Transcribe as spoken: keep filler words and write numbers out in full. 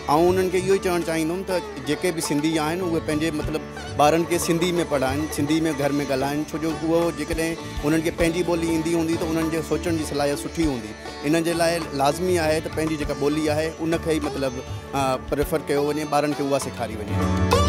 ऐं उन्हनि खे इहो ई चवणु चाहींदुमि त जेके बि सिंधी आहिनि उहे पंहिंजे मतिलबु ॿारनि खे सिंधी में पढ़ाइनि, सिंधी में घर में ॻाल्हाइनि, छो जो उहो जेकॾहिं उन्हनि खे पंहिंजी ॿोली ईंदी हूंदी त उन्हनि जे सोचण जी सलाहियत सुठी हूंदी। इन जे लाइ लाज़मी आहे त पंहिंजी जेका ॿोली आहे उनखे ई मतिलबु प्रेफर कयो वञे, ॿारनि खे उहा सेखारी वञे।